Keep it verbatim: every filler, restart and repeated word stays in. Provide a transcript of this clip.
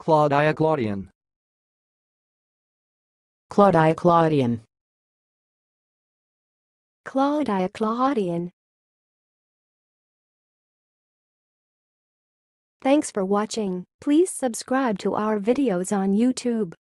claudiaclaudian, claudiaclaudian, claudiaclaudian. Thanks for watching. Please subscribe to our videos on YouTube.